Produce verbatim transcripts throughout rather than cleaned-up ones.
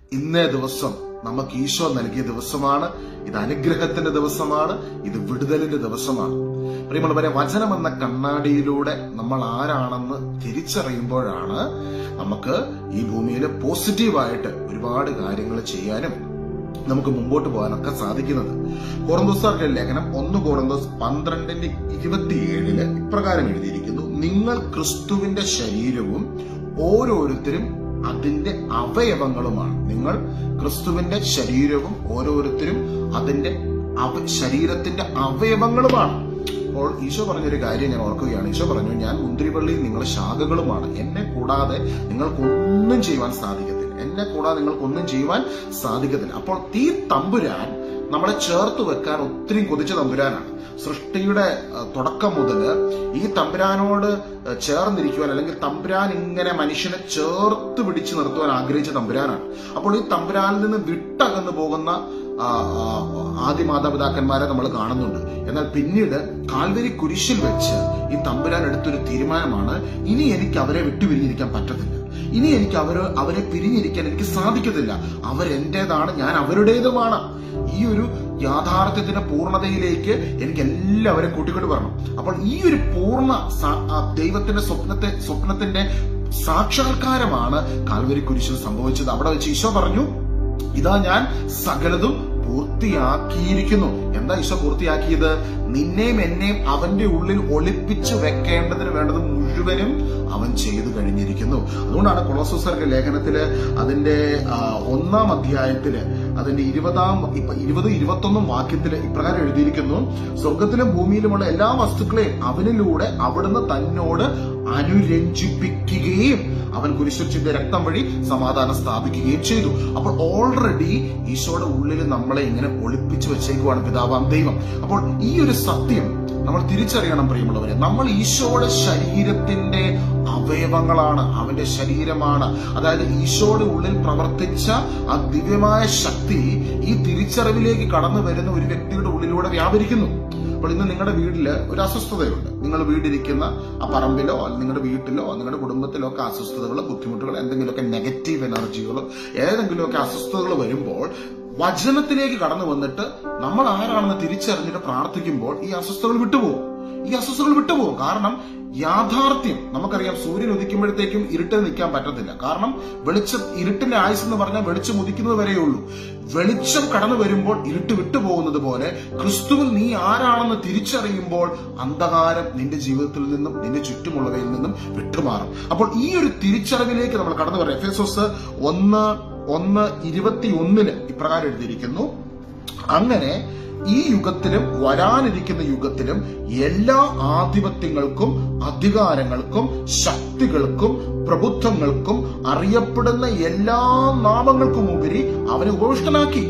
ഇന്നേ ദിവസം നമുക്ക് ഈശോ നൽകിയ ദിവസമാണ്. ഇത് അനുഗ്രഹത്തിന്റെ ദിവസമാണ്. ഇത് വിടുതലിന്റെ ദിവസമാണ്. പ്രിയമുള്ളവരെ, വചനം എന്ന കണ്ണാടിയിലൂടെ നമ്മൾ ആരാണെന്ന് തിരിച്ചറിയുമ്പോഴാണ് നമുക്ക് ഈ ഭൂമിയിൽ പോസിറ്റീവായിട്ട് ഒരുപാട് കാര്യങ്ങൾ ചെയ്യാനും നമുക്ക് മുമ്പോട്ട് പോകാനൊക്കെ സാധിക്കുന്നത്. കൊറിന്തോസ്യരുടെ ലേഖനം ഒന്ന് കൊറിന്തോസ് പന്ത്രണ്ടിന്റെ ഇരുപത്തിയേഴില് ഇപ്രകാരം എഴുതിയിരിക്കുന്നു: നിങ്ങൾ ക്രിസ്തുവിന്റെ ശരീരവും ഓരോരുത്തരും അതിന്റെ അവയവങ്ങളുമാണ്. നിങ്ങൾ ക്രിസ്തുവിന്റെ ശരീരവും ഓരോരുത്തരും അതിന്റെ ശരീരത്തിന്റെ അവയവങ്ങളുമാണ്. അപ്പോൾ ഈശോ പറഞ്ഞൊരു കാര്യം ഞാൻ ഓർക്കുകയാണ്. ഈശോ പറഞ്ഞു, ഞാൻ മുന്തിരിവള്ളിയിൽ നിങ്ങൾ ശാഖകളുമാണ്. എന്നെ കൂടാതെ നിങ്ങൾക്കൊന്നും ചെയ്യുവാൻ സാധിക്കത്തില്ല. എന്നെ കൂടാതെ നിങ്ങൾക്കൊന്നും ചെയ്യുവാൻ സാധിക്കത്തില്ല. അപ്പോൾ ഈ തമ്പുരാൻ നമ്മളെ ചേർത്ത് വെക്കാൻ ഒത്തിരി കൊതിച്ച തമ്പുരാനാണ്. സൃഷ്ടിയുടെ തുടക്കം മുതൽ ഈ തമ്പുരാനോട് ചേർന്നിരിക്കുവാൻ, അല്ലെങ്കിൽ തമ്പുരാൻ ഇങ്ങനെ മനുഷ്യനെ ചേർത്ത് പിടിച്ചു നിർത്തുവാൻ ആഗ്രഹിച്ച തമ്പുരാനാണ്. അപ്പോൾ ഈ തമ്പുരാനിൽ നിന്ന് വിട്ടകന്നു പോകുന്ന ആദ്യ മാതാപിതാക്കന്മാരെ നമ്മൾ കാണുന്നുണ്ട്. എന്നാൽ പിന്നീട് കാൽവരി കുരിശിൽ വെച്ച് ഈ തമ്പുരാൻ എടുത്തൊരു തീരുമാനമാണ്, ഇനി എനിക്ക് അവരെ വിട്ടുപിരിഞ്ഞിരിക്കാൻ പറ്റത്തില്ല. ഇനി എനിക്ക് അവര് അവരെ പിരിഞ്ഞിരിക്കാൻ എനിക്ക് സാധിക്കത്തില്ല. അവരെന്റേതാണ്, ഞാൻ അവരുടേതുമാണ്. ഈ ഒരു യാഥാർത്ഥ്യത്തിന്റെ പൂർണ്ണതയിലേക്ക് എനിക്ക് എല്ലാവരും കൂട്ടിക്കൊണ്ട് വരണം. അപ്പോൾ ഈ ഒരു പൂർണ്ണ ദൈവത്തിന്റെ സ്വപ്നത്തെ സ്വപ്നത്തിന്റെ സാക്ഷാത്കാരമാണ് കാൽവരി കുരിശിൽ സംഭവിച്ചത്. അവിടെ വെച്ച് ഈശോ പറഞ്ഞു, ഇതാ ഞാൻ സകലതും പൂർത്തിയാക്കിയിരിക്കുന്നു. എന്താ ഈശോ പൂർത്തിയാക്കിയത്? നിന്നെയും എന്നെയും അവന്റെ ഉള്ളിൽ ഒളിപ്പിച്ചു വെക്കേണ്ടതിന് വേണ്ടത് മുഴുവനും അവൻ ചെയ്തു കഴിഞ്ഞിരിക്കുന്നു. അതുകൊണ്ടാണ് കൊളോസ്യരുടെ ലേഖനത്തില് അതിന്റെ ഒന്നാം അധ്യായത്തില് അതിന്റെ ഇരുപതാം ഇരുപത് ഇരുപത്തൊന്നും വാക്യത്തില് ഇപ്രകാരം എഴുതിയിരിക്കുന്നു: സ്വർഗത്തിലും ഭൂമിയിലുമുള്ള എല്ലാ വസ്തുക്കളെയും അവനിലൂടെ അവിടുന്ന് തന്നോട് അനുരഞ്ജിപ്പിക്കുകയും അവൻ കുരിശിന്റെ രക്തം വഴി സമാധാനം സ്ഥാപിക്കുകയും ചെയ്തു. അപ്പോൾ ഓൾറെഡി ഈശോയുടെ ഉള്ളിൽ നമ്മളെ ഇങ്ങനെ ഒളിപ്പിച്ചു വെച്ചേക്കുവാണ് പിതാവാം ദൈവം. അപ്പോൾ ഈ ഒരു സത്യം നമ്മൾ തിരിച്ചറിയണം പ്രിയമുള്ളവരെ. നമ്മൾ ഈശോയുടെ ശരീരത്തിന്റെ അവയവങ്ങളാണ്, അവന്റെ ശരീരമാണ്. അതായത് ഈശോയുടെ ഉള്ളിൽ പ്രവർത്തിച്ച ആ ദിവ്യമായ ശക്തി ഈ തിരിച്ചറിവിലേക്ക് കടന്നു വരുന്ന ഒരു വ്യക്തിയുടെ ഉള്ളിലൂടെ വ്യാപരിക്കുന്നു. അപ്പോൾ ഇന്ന് നിങ്ങളുടെ വീട്ടില് ഒരു അസ്വസ്ഥതയുണ്ട്. നിങ്ങൾ വീടിരിക്കുന്ന ആ പറമ്പിലോ നിങ്ങളുടെ വീട്ടിലോ നിങ്ങളുടെ കുടുംബത്തിലോ ഒക്കെ അസ്വസ്ഥതകളോ ബുദ്ധിമുട്ടുകളോ എന്തെങ്കിലുമൊക്കെ നെഗറ്റീവ് എനർജികളോ ഏതെങ്കിലുമൊക്കെ അസ്വസ്ഥതകൾ വരുമ്പോൾ വചനത്തിലേക്ക് കടന്നു വന്നിട്ട് നമ്മൾ ആരാണെന്ന് തിരിച്ചറിഞ്ഞിട്ട് പ്രാർത്ഥിക്കുമ്പോൾ ഈ അസ്വസ്ഥതകൾ വിട്ടുപോകും. ഈ അസ്വസ്ഥതകൾ വിട്ടുപോകും. കാരണം യാഥാർത്ഥ്യം നമുക്കറിയാം. സൂര്യൻ ഉദിക്കുമ്പോഴത്തേക്കും ഇരുട്ടിൽ നിൽക്കാൻ പറ്റത്തില്ല. കാരണം വെളിച്ചം, ഇരുട്ടിന്റെ ആയുസ് എന്ന് പറഞ്ഞാൽ വെളിച്ചം ഉദിക്കുന്നത് വരെയുള്ളൂ. വെളിച്ചം കടന്നു വരുമ്പോൾ ഇരുട്ട് വിട്ടുപോകുന്നത് പോലെ ക്രിസ്തുവിൽ നീ ആരാണെന്ന് തിരിച്ചറിയുമ്പോൾ അന്ധകാരം നിന്റെ ജീവിതത്തിൽ നിന്നും നിന്റെ ചുറ്റുമുള്ളവയിൽ നിന്നും വിട്ടുമാറും. അപ്പോൾ ഈ ഒരു തിരിച്ചറിവിലേക്ക് നമ്മൾ കടന്നു വരാം. എഫേസോസ് ഒന്ന് ഒന്ന് ഇരുപത്തി ഒന്നിന് ഇപ്രകാരം എഴുതിയിരിക്കുന്നു: അങ്ങനെ ഈ യുഗത്തിലും വരാനിരിക്കുന്ന യുഗത്തിലും എല്ലാ ആധിപത്യങ്ങൾക്കും അധികാരങ്ങൾക്കും ശക്തികൾക്കും പ്രഭുത്വങ്ങൾക്കും അറിയപ്പെടുന്ന എല്ലാ നാമങ്ങൾക്കും ഉപരി അവനെ ഉപവിഷ്ടനാക്കി.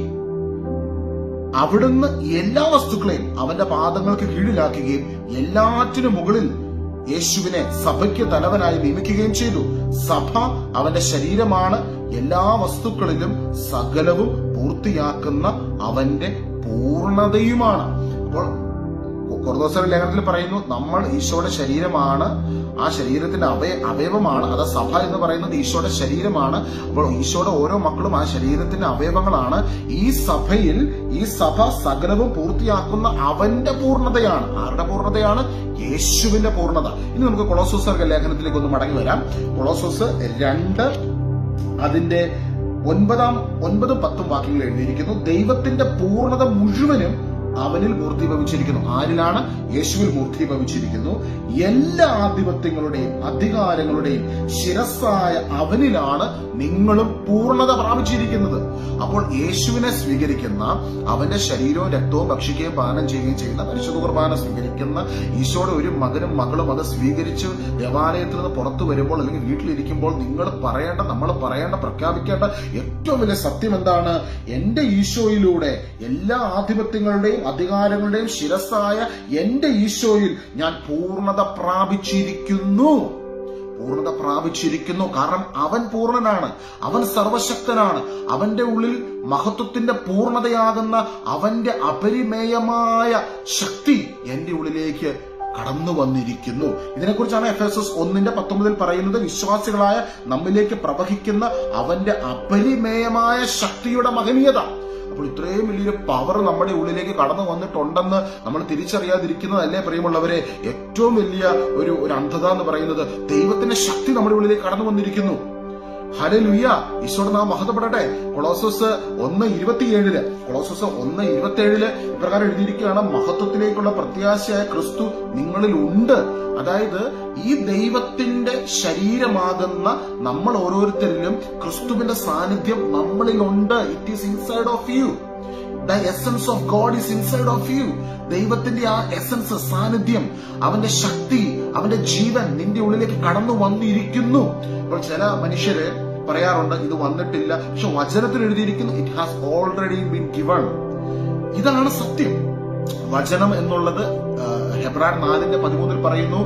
അവിടുന്ന് എല്ലാ വസ്തുക്കളെയും അവന്റെ പാദങ്ങൾക്ക് കീഴിലാക്കുകയും എല്ലാറ്റിനും മുകളിൽ യേശുവിനെ സഭയ്ക്ക് തലവനായി നിയമിക്കുകയും ചെയ്തു. സഭ അവന്റെ ശരീരമാണ്. എല്ലാ വസ്തുക്കളിലും സകലവും പൂർത്തിയാക്കുന്ന അവന്റെ പൂർണതയുമാണ്. അപ്പോൾ കൊറിന്തോസ്യരുടെ ലേഖനത്തിൽ പറയുന്നു, നമ്മൾ ഈശോയുടെ ശരീരമാണ്. ആ ശരീരത്തിന്റെ അവയ അവയവമാണ്. അത് സഭ എന്ന് പറയുന്നത് ഈശോയുടെ ശരീരമാണ്. അപ്പോൾ ഈശോയുടെ ഓരോ മക്കളും ആ ശരീരത്തിന്റെ അവയവങ്ങളാണ്. ഈ സഭയിൽ ഈ സഭ സകലവും പൂർത്തിയാക്കുന്ന അവന്റെ പൂർണ്ണതയാണ്. ആരുടെ പൂർണ്ണതയാണ്? യേശുവിന്റെ പൂർണ്ണത. ഇനി നമുക്ക് കൊളോസ്യരുടെ ലേഖനത്തിലേക്ക് ഒന്ന് മടങ്ങി വരാം. കൊളോസ്യസ് രണ്ട് അതിന്റെ ഒൻപതാം ഒൻപതും പത്തും വാക്യങ്ങൾ എഴുതിയിരിക്കുന്നു: ദൈവത്തിന്റെ പൂർണ്ണത മുഴുവനും അവനിൽ മൂർത്തീഭവിച്ചിരിക്കുന്നു. ആരിലാണ്? യേശുവിൽ മൂർത്തീഭവിച്ചിരിക്കുന്നു. എല്ലാ ആധിപത്യങ്ങളുടെയും അധികാരങ്ങളുടെയും ശിരസ്സായ അവനിലാണ് നിങ്ങളും പൂർണ്ണത പ്രാപിച്ചിരിക്കുന്നത്. അപ്പോൾ യേശുവിനെ സ്വീകരിക്കുന്ന, അവന്റെ ശരീരവും രക്തവും ഭക്ഷിക്കുകയും പാനം ചെയ്യുകയും ചെയ്യുന്ന, പരിശുദ്ധ കുർബാന സ്വീകരിക്കുന്ന ഈശോയുടെ ഒരു മകനും മകളും അത് സ്വീകരിച്ച് ദേവാലയത്തിൽ നിന്ന് പുറത്തു വരുമ്പോൾ അല്ലെങ്കിൽ വീട്ടിലിരിക്കുമ്പോൾ നിങ്ങൾ പറയേണ്ട, നമ്മൾ പറയേണ്ട, പ്രഖ്യാപിക്കേണ്ട ഏറ്റവും വലിയ സത്യം എന്താണ്? എന്റെ ഈശോയിലൂടെ എല്ലാ ആധിപത്യങ്ങളുടെയും അധികാരങ്ങളുടെയും ശിരസ്സായ എന്റെ ഈശോയിൽ ഞാൻ പൂർണ്ണത പ്രാപിച്ചിരിക്കുന്നു. പൂർണ്ണത പ്രാപിച്ചിരിക്കുന്നു. കാരണം അവൻ പൂർണ്ണനാണ്, അവൻ സർവശക്തനാണ്. അവന്റെ ഉള്ളിൽ മഹത്വത്തിന്റെ പൂർണ്ണതയാകുന്ന അവന്റെ അപരിമേയമായ ശക്തി എന്റെ ഉള്ളിലേക്ക് കടന്നു വന്നിരിക്കുന്നു. ഇതിനെക്കുറിച്ചാണ് എഫേസോസ് ഒന്നിന്റെ പത്തൊമ്പതിൽ പറയുന്നത്. വിശ്വാസികളായ നമ്മിലേക്ക് പ്രവഹിക്കുന്ന അവന്റെ അപരിമേയമായ ശക്തിയുടെ മഹനീയത. അപ്പോൾ ഇത്രയും വലിയൊരു പവർ നമ്മുടെ ഉള്ളിലേക്ക് കടന്നു വന്നിട്ടുണ്ടെന്ന് നമ്മൾ തിരിച്ചറിയാതിരിക്കുന്നതല്ലേ പ്രിയമുള്ളവരെ ഏറ്റവും വലിയ ഒരു ഒരു അന്ധത എന്ന് പറയുന്നത്. ദൈവത്തിന്റെ ശക്തി നമ്മുടെ ഉള്ളിലേക്ക് കടന്നു വന്നിരിക്കുന്നു. ഹല്ലേലൂയ, ഈശോയുടെ നാമം മഹത്വപ്പെടട്ടെ. കൊളോസോസ് ഒന്ന് ഇരുപത്തിയേഴില് കൊളോസോസ് ഒന്ന് ഇരുപത്തി ഏഴില് ഇപ്രകാരം എഴുതിയിരിക്കുകയാണ്, മഹത്വത്തിലേക്കുള്ള പ്രത്യാശയായ ക്രിസ്തു നിങ്ങളിൽ ഉണ്ട്. അതായത് ഈ ദൈവത്തിന്റെ ശരീരമാകുന്ന നമ്മൾ ഓരോരുത്തരിലും ക്രിസ്തുവിന്റെ സാന്നിധ്യം നമ്മളിലുണ്ട്. It is inside of you. The essence of God is inside of you. ദൈവത്തിന്റെ ആ എസൻസ്, സാന്നിധ്യം, അവന്റെ ശക്തി, അവന്റെ ജീവൻ നിന്റെ ഉള്ളിലേക്ക് കടന്നു വന്നിരിക്കുന്നു. അപ്പോൾ ചില മനുഷ്യര് പറയാറുണ്ട് ഇത് വന്നിട്ടില്ല, പക്ഷെ വചനത്തിൽ എഴുതിയിരിക്കുന്നു it has already been given. ഇതാണ് സത്യം. വചനം എന്നുള്ളത് ഹെബ്രായർ നാലിന്റെ പതിമൂന്നിൽ പറയുന്നു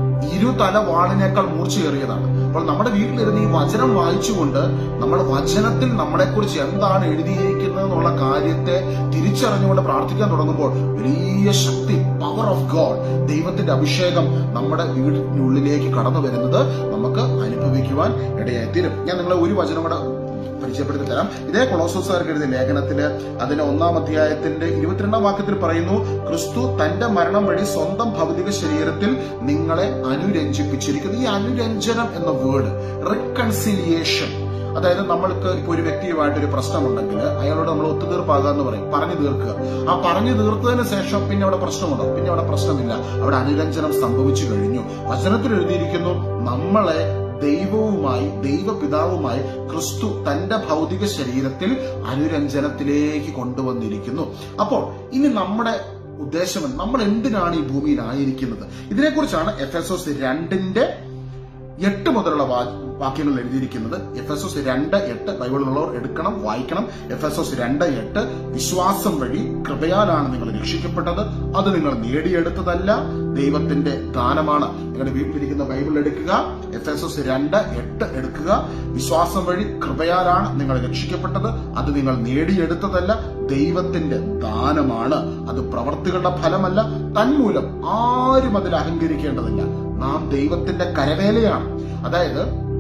ഇരുതല വാളിനേക്കാൾ മൂർച്ചയേറിയതാണ്. അപ്പോൾ നമ്മുടെ വീട്ടിലിരുന്ന് ഈ വചനം വായിച്ചുകൊണ്ട് നമ്മൾ വചനത്തിൽ നമ്മളെക്കുറിച്ച് എന്താണ് എഴുതിയിരിക്കുന്നത് എന്നുള്ള കാര്യത്തെ തിരിച്ചറിഞ്ഞുകൊണ്ട് പ്രാർത്ഥിക്കാൻ തുടങ്ങുമ്പോൾ വലിയ ശക്തി, പവർ ഓഫ് ഗോഡ്, ദൈവത്തിന്റെ അഭിഷേകം നമ്മുടെ വീടിനുള്ളിലേക്ക് കടന്നു വരുന്നത് നമുക്ക് അനുഭവിക്കുവാൻ ഇടയായിത്തീരും. ഞാൻ നിങ്ങളെ ഒരു വചനം കൂടെ പരിചയപ്പെടുത്തി തരാം. ഇതേ കൊളോസോസുകാർക്ക് എഴുതിയ ലേഖനത്തില് അതിന്റെ ഒന്നാം അധ്യായത്തിന്റെ ഇരുപത്തിരണ്ടാം വാക്യത്തിൽ പറയുന്നു, ക്രിസ്തു തന്റെ മരണം വഴി സ്വന്തം ഭൗതിക ശരീരത്തിൽ നിങ്ങളെ അനുരഞ്ജിപ്പിച്ചിരിക്കുന്നു. ഈ അനുരഞ്ജനം എന്ന വേർഡ് റിക്കൺസിലിയേഷൻ, അതായത് നമ്മൾക്ക് ഇപ്പൊ ഒരു വ്യക്തിയുമായിട്ടൊരു പ്രശ്നമുണ്ടെങ്കിൽ അയാളോട് നമ്മൾ ഒത്തുതീർപ്പാകുക എന്ന് പറയും, പറഞ്ഞു തീർക്കുക. ആ പറഞ്ഞു തീർത്തതിന് ശേഷം പിന്നെ അവിടെ പ്രശ്നമുണ്ടോ? പിന്നെ അവിടെ പ്രശ്നമില്ല, അവിടെ അനുരഞ്ജനം സംഭവിച്ചു കഴിഞ്ഞു. വചനത്തിൽ എഴുതിയിരിക്കുന്നു നമ്മളെ ദൈവവുമായി, ദൈവപിതാവുമായി ക്രിസ്തു തന്റെ ഭൗതിക ശരീരത്തിൽ അനുരഞ്ജനത്തിലേക്ക് കൊണ്ടുവന്നിരിക്കുന്നു. അപ്പോൾ ഇനി നമ്മുടെ ഉദ്ദേശം, നമ്മൾ എന്തിനാണ് ഈ ഭൂമിയിലായിരിക്കുന്നത്? ഇതിനെക്കുറിച്ചാണ് എഫേസോസ് രണ്ടിന്റെ എട്ട് മുതലുള്ള വാക്യങ്ങൾ എഴുതിയിരിക്കുന്നത്. എഫേസോസ് രണ്ട് എട്ട് ബൈബിളിലുള്ളവർ എടുക്കണം, വായിക്കണം. എഫേസോസ് രണ്ട് എട്ട് വിശ്വാസം വഴി കൃപയാലാണ് നിങ്ങൾ രക്ഷിക്കപ്പെട്ടത്, അത് നിങ്ങൾ നേടിയെടുത്തതല്ല, ദൈവത്തിന്റെ ദാനമാണ്. നിങ്ങളുടെ വീട്ടിലിരിക്കുന്ന ബൈബിൾ എടുക്കുക, എഫേസോസ് രണ്ട് എട്ട് എടുക്കുക. വിശ്വാസം വഴി കൃപയാലാണ് നിങ്ങൾ രക്ഷിക്കപ്പെട്ടത്, അത് നിങ്ങൾ നേടിയെടുത്തതല്ല, ദൈവത്തിന്റെ ദാനമാണ്, അത് പ്രവർത്തികളുടെ ഫലമല്ല, തന്മൂലം ആരും അതിൽ അഹങ്കരിക്കേണ്ടതില്ല. നാം ദൈവത്തിന്റെ കരവേലയാണ്. അതായത്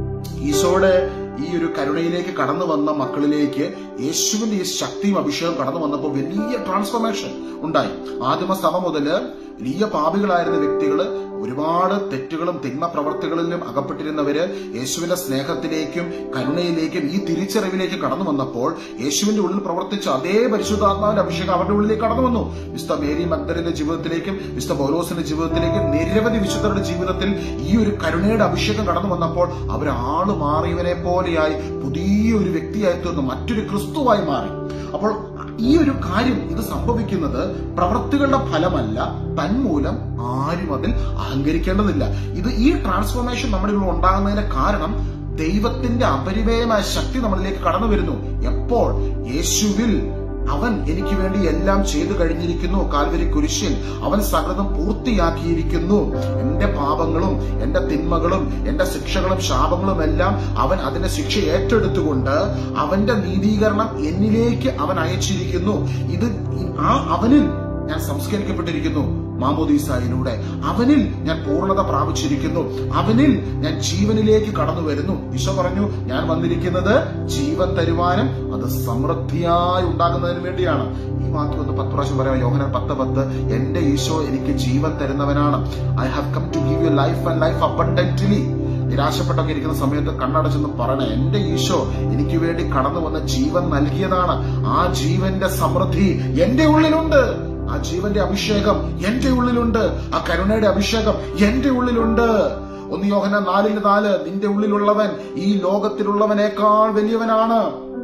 ഈശോയുടെ ഈ ഒരു കരുണയിലേക്ക് കടന്നു വന്ന മക്കളിലേക്ക് യേശുവിന്റെ ഈ ശക്തിയും അഭിഷേകം കടന്നു വന്നപ്പോൾ വലിയ ട്രാൻസ്ഫോർമേഷൻ ഉണ്ടായി. ആദിമ സഭ മുതല് വലിയ പാപികളായിരുന്ന വ്യക്തികള്, ഒരുപാട് തെറ്റുകളും തിന്മ പ്രവർത്തികളിലും അകപ്പെട്ടിരുന്നവര് യേശുവിന്റെ സ്നേഹത്തിലേക്കും കരുണയിലേക്കും ഈ തിരിച്ചറിവിലേക്ക് കടന്നു വന്നപ്പോൾ യേശുവിന്റെ ഉള്ളിൽ പ്രവർത്തിച്ച അതേ പരിശുദ്ധാത്മാവിന്റെ അഭിഷേകം അവരുടെ ഉള്ളിലേക്ക് കടന്നു വന്നു. വിശുദ്ധ മേരി മഗ്ദലിന്റെ ജീവിതത്തിലേക്കും വിശുദ്ധ പൗലോസിന്റെ ജീവിതത്തിലേക്കും നിരവധി വിശുദ്ധരുടെ ജീവിതത്തിൽ ഈ ഒരു കരുണയുടെ അഭിഷേകം കടന്നു വന്നപ്പോൾ അവർ ആള് മാറിയവനെ പോലെയായി പുതിയൊരു വ്യക്തിയായി തീർന്നു, മറ്റൊരു ക്രിസ്തുവായി മാറി. അപ്പോൾ ഈ ഒരു കാര്യം ഇത് സംഭവിക്കുന്നത് പ്രവൃത്തികളുടെ ഫലമല്ല, തന്മൂലം ആരും അതിൽ അഹങ്കരിക്കേണ്ടതില്ല. ഇത് ഈ ട്രാൻസ്ഫോർമേഷൻ നമ്മുടെ ഉള്ളിൽ ഉണ്ടാകുന്നതിന്റെ കാരണം ദൈവത്തിന്റെ അപരിമേയമായ ശക്തി നമ്മളിലേക്ക് കടന്നു വരുന്നു. എപ്പോൾ? യേശുവിൽ അവൻ എനിക്ക് വേണ്ടി എല്ലാം ചെയ്തു കഴിഞ്ഞിരിക്കുന്നു. കാൽവരി കുരിശിൽ അവൻ സകലതും പൂർത്തിയാക്കിയിരിക്കുന്നു. എന്റെ പാപങ്ങളും എന്റെ തിന്മകളും എന്റെ ശിക്ഷകളും ശാപങ്ങളും എല്ലാം അവൻ അതിന്റെ ശിക്ഷ ഏറ്റെടുത്തുകൊണ്ട് അവന്റെ നീതീകരണം എന്നിലേക്ക് അവൻ അയച്ചിരിക്കുന്നു. ഇത് ആ അവനിൽ ഞാൻ സംസ്കരിക്കപ്പെട്ടിരിക്കുന്നു മാമോദീസായിലൂടെ. അവനിൽ ഞാൻ പൂർണ്ണത പ്രാപിച്ചിരിക്കുന്നു. അവനിൽ ഞാൻ ജീവനിലേക്ക് കടന്നു വരുന്നു. ഈശോ പറഞ്ഞു, ഞാൻ വന്നിരിക്കുന്നത് ജീവൻ തരുവാനും അത് സമൃദ്ധിയായി ഉണ്ടാകുന്നതിന് വേണ്ടിയാണ്. ഈ വാക്യം ഒന്ന് പത്ത് പ്രാവശ്യം പറയാം. യോഹന്നാൻ പത്ത് പത്ത്, എന്റെ ഈശോ എനിക്ക് ജീവൻ തരുന്നവനാണ്. I have come to give you life and life abundantly. നിരാശപ്പെട്ടൊക്കെ ഇരിക്കുന്ന സമയത്ത് കണ്ണടച്ചെന്ന് പറയണേ, എന്റെ ഈശോ എനിക്ക് വേണ്ടി കടന്നു വന്ന ജീവൻ നൽകിയതാണ്. ആ ജീവന്റെ സമൃദ്ധി എന്റെ ഉള്ളിലുണ്ട്. ആ ജീവന്റെ അഭിഷേകം എന്റെ ഉള്ളിലുണ്ട്. ആ കരുണയുടെ അഭിഷേകം എന്റെ ഉള്ളിലുണ്ട്. ഒന്ന് യോഹന്നാൻ നാലിന് നാല്, നിന്റെ ഉള്ളിലുള്ളവൻ ഈ ലോകത്തിലുള്ളവനേക്കാൾ വലിയവനാണ്.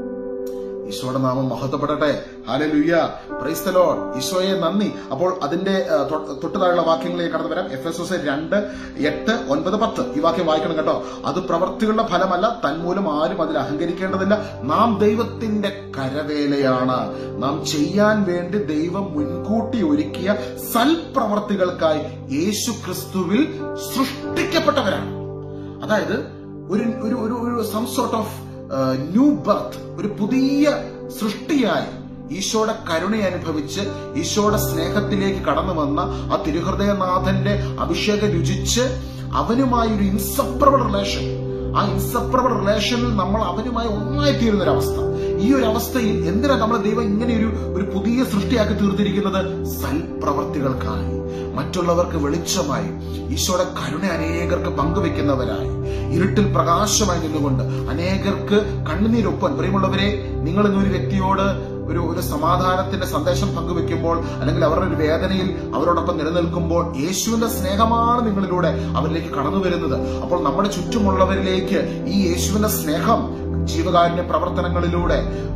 ഈശോയുടെ നാമം മഹത്വപ്പെടട്ടെ. Hallelujah, praise the lord. ഈശോയെ നന്ദി. അപ്പോൾ അതിന്റെ തൊട്ടു താഴെയുള്ള വാക്യങ്ങളിലേക്ക് കടന്നു വരാം. എഫേസോസ് രണ്ട് എട്ട് ഒൻപത് പത്ത് ഈ വാക്യം വായിക്കണം കേട്ടോ. അത് പ്രവൃത്തികളുടെ ഫലമല്ല, തന്മൂലം ആരും അതിൽ അഹങ്കരിക്കേണ്ടതില്ല. നാം ദൈവത്തിന്റെ കരവേലയാണ്. നാം ചെയ്യാൻ വേണ്ടി ദൈവം മുൻകൂട്ടി ഒരുക്കിയ സൽപ്രവർത്തികൾക്കായി യേശു ക്രിസ്തുവിൽ സൃഷ്ടിക്കപ്പെട്ടവരാണ്. അതായത് ഒരു ഒരു ഒരു some sort of new birth, ഒരു പുതിയ സൃഷ്ടിയായി ഈശോയുടെ കരുണ അനുഭവിച്ച് ഈശോയുടെ സ്നേഹത്തിലേക്ക് കടന്നു വന്ന ആ തിരുഹൃദയനാഥന്റെ അഭിഷേകം രുചിച്ച് അവനുമായി ഒരു ഇൻസെപ്പറബിൾ റിലേഷൻ, ആ ഇൻസെപ്പറബിൾ റിലേഷനിൽ നമ്മൾ അവനുമായി ഒന്നായി തീരുന്ന ഒരവസ്ഥ. ഈ ഒരു അവസ്ഥയിൽ എന്തിനാ നമ്മളെ ദൈവം ഇങ്ങനെ ഒരു ഒരു പുതിയ സൃഷ്ടിയാക്കി തീർത്തിരിക്കുന്നത്? സൽപ്രവർത്തികൾക്കായി, മറ്റുള്ളവർക്ക് വെളിച്ചമായി, ഈശോയുടെ കരുണ അനേകർക്ക് പങ്കുവെക്കുന്നവരായി, ഇരുട്ടിൽ പ്രകാശമായി നിന്നുകൊണ്ട് അനേകർക്ക് കണ്ണുനീരൊപ്പൻ. പ്രിയമുള്ളവരെ, നിങ്ങൾ ഇന്നൊരു വ്യക്തിയോട് ഒരു ഒരു സമാധാനത്തിന്റെ സന്ദേശം പങ്കുവെക്കുമ്പോൾ, അല്ലെങ്കിൽ അവരുടെ ഒരു വേദനയിൽ അവരോടൊപ്പം നിലനിൽക്കുമ്പോൾ, യേശുവിന്റെ സ്നേഹമാണ് നിങ്ങളിലൂടെ അവരിലേക്ക് കടന്നു വരുന്നത്. അപ്പോൾ നമ്മുടെ ചുറ്റുമുള്ളവരിലേക്ക് ഈ യേശുവിന്റെ സ്നേഹം ജീവകാരുണ്യ പ്രവർത്തനങ്ങളിലൂടെ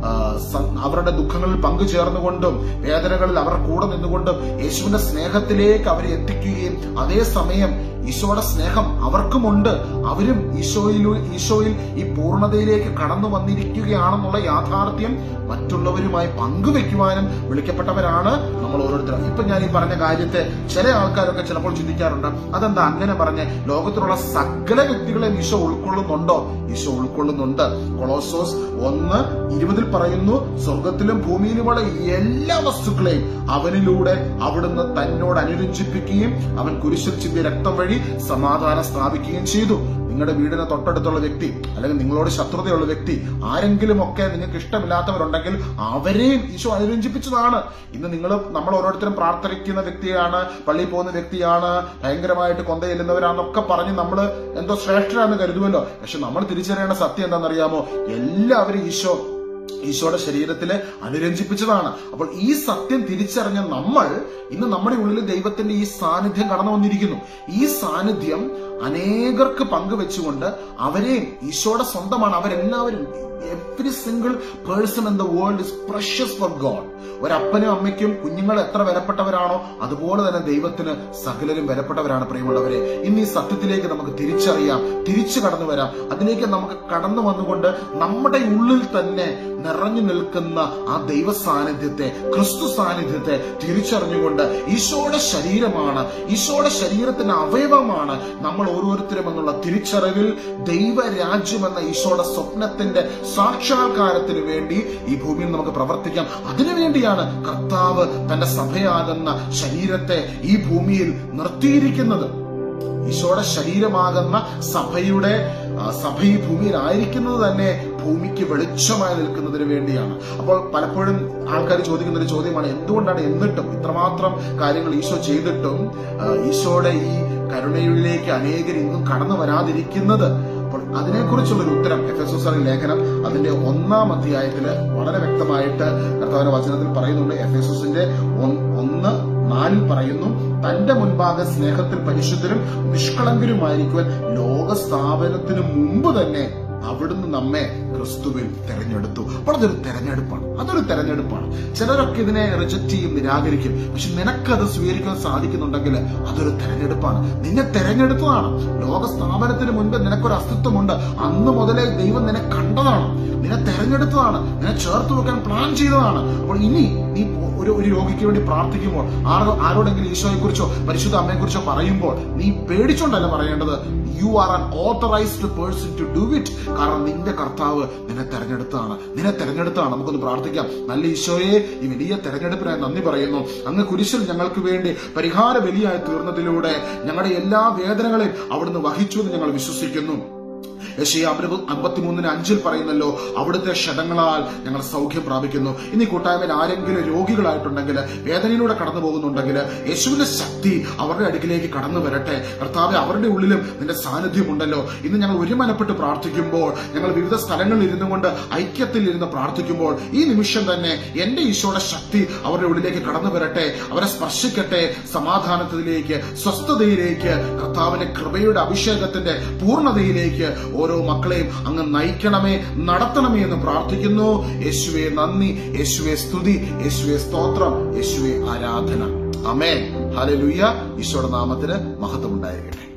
അവരുടെ ദുഃഖങ്ങളിൽ പങ്കുചേർന്നുകൊണ്ടും വേദനകളിൽ അവർ കൂടെ നിന്നുകൊണ്ടും യേശുവിന്റെ സ്നേഹത്തിലേക്ക് അവരെ എത്തിക്കുകയും അതേസമയം ഈശോയുടെ സ്നേഹം അവർക്കുമുണ്ട്, അവരും ഈശോയിൽ ഈശോയിൽ ഈ പൂർണ്ണതയിലേക്ക് കടന്നു വന്നിരിക്കുകയാണെന്നുള്ള യാഥാർത്ഥ്യം മറ്റുള്ളവരുമായി പങ്കുവെക്കുവാനും വിളിക്കപ്പെട്ടവരാണ് നമ്മൾ ഓരോരുത്തരും. ഇപ്പൊ ഞാൻ ഈ പറഞ്ഞ കാര്യത്തെ ചില ആൾക്കാരൊക്കെ ചിലപ്പോൾ ചിന്തിക്കാറുണ്ട്, അതെന്താ അങ്ങനെ പറഞ്ഞ്? ലോകത്തിലുള്ള സകല വ്യക്തികളെ ഈശോ ഉൾക്കൊള്ളുന്നുണ്ടോ? ഈശോ ഉൾക്കൊള്ളുന്നുണ്ട്. കൊളോസോസ് ഒന്ന് ഇരുപതിൽ പറയുന്നു, സ്വർഗത്തിലും ഭൂമിയിലുമുള്ള എല്ലാ വസ്തുക്കളെയും അവനിലൂടെ അവിടുന്ന് തന്നോട് അനുരഞ്ജിപ്പിക്കുകയും അവൻ കുരിശിൽ ചിന്തിയ രക്തം വഴി സമാധാനം സ്ഥാപിക്കുകയും ചെയ്തു. നിങ്ങളുടെ വീടിന് തൊട്ടടുത്തുള്ള വ്യക്തി, അല്ലെങ്കിൽ നിങ്ങളോട് ശത്രുതയുള്ള വ്യക്തി, ആരെങ്കിലും ഒക്കെ നിങ്ങൾക്ക് ഇഷ്ടമില്ലാത്തവരുണ്ടെങ്കിൽ അവരെയും ഈശോ അനുരഞ്ജിപ്പിച്ചതാണ്. ഇന്ന് നിങ്ങൾ നമ്മൾ ഓരോരുത്തരും പ്രാർത്ഥിക്കുന്ന വ്യക്തിയാണ്, പള്ളിയിൽ പോകുന്ന വ്യക്തിയാണ്, ഭയങ്കരമായിട്ട് കൊന്തയില്ലുന്നവരാണെന്നൊക്കെ പറഞ്ഞ് നമ്മൾ എന്തോ ശ്രേഷ്ഠരാണെന്ന് കരുതുമല്ലോ. പക്ഷെ നമ്മൾ തിരിച്ചറിയേണ്ട സത്യം എന്താണെന്നറിയാമോ? എല്ലാവരും ഈശോ ഈശോയുടെ ശരീരത്തില് അനുരഞ്ജിപ്പിച്ചതാണ്. അപ്പോൾ ഈ സത്യം തിരിച്ചറിഞ്ഞ നമ്മൾ ഇന്ന് നമ്മുടെ ഉള്ളിൽ ദൈവത്തിന്റെ ഈ സാന്നിധ്യം കടന്നു വന്നിരിക്കുന്നു. ഈ സാന്നിധ്യം അനേകർക്ക് പങ്കുവെച്ചുകൊണ്ട് അവരെയും ഈശോയുടെ സ്വന്തമാണ്. അവരെല്ലാവരും, every single person in the world is precious for God. ഒരപ്പനും അമ്മയ്ക്കും കുഞ്ഞുങ്ങൾ എത്ര വിലപ്പെട്ടവരാണോ അതുപോലെ തന്നെ ദൈവത്തിന് സകലരും വിലപ്പെട്ടവരാണ്. പ്രിയമുള്ളവരെ, ഇന്ന് ഈ സത്യത്തിലേക്ക് നമുക്ക് തിരിച്ചറിയാം, തിരിച്ചു കടന്നു വരാം. അതിലേക്ക് നമുക്ക് കടന്നു വന്നുകൊണ്ട് നമ്മുടെ ഉള്ളിൽ തന്നെ നിറഞ്ഞു നിൽക്കുന്ന ആ ദൈവ സാന്നിധ്യത്തെ, ക്രിസ്തു സാന്നിധ്യത്തെ തിരിച്ചറിഞ്ഞുകൊണ്ട് ഈശോയുടെ ശരീരമാണ്, ഈശോയുടെ ശരീരത്തിന്റെ അവയവമാണ് നമ്മൾ ഓരോരുത്തരും എന്നുള്ള തിരിച്ചറിവിൽ ദൈവരാജ്യം എന്ന ഈശോയുടെ സ്വപ്നത്തിന്റെ സാക്ഷാത്കാരത്തിന് വേണ്ടി ഈ ഭൂമിയിൽ നമുക്ക് പ്രവർത്തിക്കാം. അതിനുവേണ്ടിയാണ് കർത്താവ് തന്റെ സഭയാകുന്ന ശരീരത്തെ ഈ ഭൂമിയിൽ നിർത്തിയിരിക്കുന്നത്. ഈശോയുടെ ശരീരമാകുന്ന സഭയുടെ സഭ ഈ ഭൂമിയിലായിരിക്കുന്നത് തന്നെ ഭൂമിക്ക് വെളിച്ചമായി നിൽക്കുന്നതിന് വേണ്ടിയാണ്. അപ്പോൾ പലപ്പോഴും ആൾക്കാർ ചോദിക്കുന്ന ഒരു ചോദ്യമാണ്, എന്തുകൊണ്ടാണ് എന്നിട്ടും ഇത്രമാത്രം കാര്യങ്ങൾ ഈശോ ചെയ്തിട്ടും ഈശോയുടെ ഈ കരുണയിലേക്ക് അനേകർ ഇന്നും കടന്നു വരാതിരിക്കുന്നത്? അപ്പോൾ അതിനെക്കുറിച്ചുള്ളൊരു ഉത്തരം എഫെസോസ് ലേഖനം അതിന്റെ ഒന്നാം അധ്യായത്തില് വളരെ വ്യക്തമായിട്ട് കർത്താവിന്റെ വചനത്തിൽ പറയുന്നുണ്ട്. എഫെസോസിന്റെ ഒന്ന് നാലിൽ പറയുന്നു, തന്റെ മുൻപാകെ സ്നേഹത്തിൽ പരിശുദ്ധരും നിഷ്കളങ്കരുമായിരിക്കുവാൻ ലോക സ്ഥാപനത്തിന് മുമ്പ് തന്നെ അവിടുന്ന് നമ്മെ ക്രിസ്തുവിൽ തെരഞ്ഞെടുത്തു. അപ്പോൾ അതൊരു തെരഞ്ഞെടുപ്പാണ്, അതൊരു തെരഞ്ഞെടുപ്പാണ്. ചിലരൊക്കെ ഇതിനെ റിജക്ട് ചെയ്യും, നിരാകരിക്കും. പക്ഷെ നിനക്കത് സ്വീകരിക്കാൻ സാധിക്കുന്നുണ്ടെങ്കിൽ അതൊരു തെരഞ്ഞെടുപ്പാണ്. നിന്നെ തെരഞ്ഞെടുത്തതാണ്. ലോക സ്ഥാപനത്തിന് മുൻപ് നിനക്കൊരു അസ്തിത്വമുണ്ട്. അന്ന് മുതലേ ദൈവം നിന്നെ കണ്ടതാണ്, നിന്നെ തെരഞ്ഞെടുത്തതാണ്, നിന്നെ ചേർത്ത് വെക്കാൻ പ്ലാൻ ചെയ്തതാണ്. അപ്പോൾ ഇനി നീ ഒരു ഒരു രോഗിക്ക് വേണ്ടി പ്രാർത്ഥിക്കുമ്പോൾ, ആരോ ആരോടെങ്കിലും ഈശോയെ കുറിച്ചോ പരിശുദ്ധ അമ്മയെ കുറിച്ചോ പറയുമ്പോൾ നീ പേടിച്ചോണ്ടല്ല പറയേണ്ടത്. You are an authorised person to do it. കാരണം നിന്റെ കർത്താവ് നിന്നെ തെരഞ്ഞെടുത്താണ്, നിന്നെ തെരഞ്ഞെടുത്താണ്. നമുക്കൊന്ന് പ്രാർത്ഥിക്കാം. നല്ല ഈശോയെ, ഈ വലിയ തെരഞ്ഞെടുപ്പിനായി നന്ദി പറയുന്നു. അങ്ങ് കുരിശിൽ ഞങ്ങൾക്ക് വേണ്ടി പരിഹാര ബലിയായി തീർന്നതിലൂടെ ഞങ്ങളുടെ എല്ലാ വേദനകളെയും അവിടുന്ന് വഹിച്ചു എന്ന് ഞങ്ങൾ വിശ്വസിക്കുന്നു. യെശയ്യാ അമ്പത്തിമൂന്നിന് അഞ്ചിൽ പറയുന്നല്ലോ, അവിടുത്തെ ക്ഷതങ്ങളാൽ ഞങ്ങൾ സൗഖ്യം പ്രാപിക്കുന്നു. ഇനി കൂട്ടായ്മയിൽ ആരെങ്കിലും രോഗികളായിട്ടുണ്ടെങ്കിൽ, വേദനയിലൂടെ കടന്നു പോകുന്നുണ്ടെങ്കിൽ, യേശുവിന്റെ ശക്തി അവരുടെ അടുക്കിലേക്ക് കടന്നു വരട്ടെ. കർത്താവെ, അവരുടെ ഉള്ളിലും നിന്റെ സാന്നിധ്യം ഉണ്ടല്ലോ. ഇന്ന് ഞങ്ങൾ ഒരുമനപ്പെട്ട് പ്രാർത്ഥിക്കുമ്പോൾ, ഞങ്ങൾ വിവിധ സ്ഥലങ്ങളിൽ ഇരുന്നു കൊണ്ട് ഐക്യത്തിൽ ഇരുന്ന് പ്രാർത്ഥിക്കുമ്പോൾ, ഈ നിമിഷം തന്നെ എന്റെ ഈശോയുടെ ശക്തി അവരുടെ ഉള്ളിലേക്ക് കടന്നു വരട്ടെ, അവരെ സ്പർശിക്കട്ടെ. സമാധാനത്തിലേക്ക്, സ്വസ്ഥതയിലേക്ക്, കർത്താവിന്റെ കൃപയുടെ അഭിഷേകത്തിന്റെ പൂർണ്ണതയിലേക്ക് ഓരോ മക്കളെയും അങ്ങ് നയിക്കണമേ, നടത്തണമേ എന്ന് പ്രാർത്ഥിക്കുന്നു. യേശുവേ നന്ദി, യേശുവേ സ്തുതി, യേശുവേ സ്തോത്രം, യേശുവേ ആരാധന. ആമേൻ. ഹല്ലേലൂയ. ഈശോയുടെ നാമത്തിന് മഹത്വം ഉണ്ടായിരിക്കട്ടെ.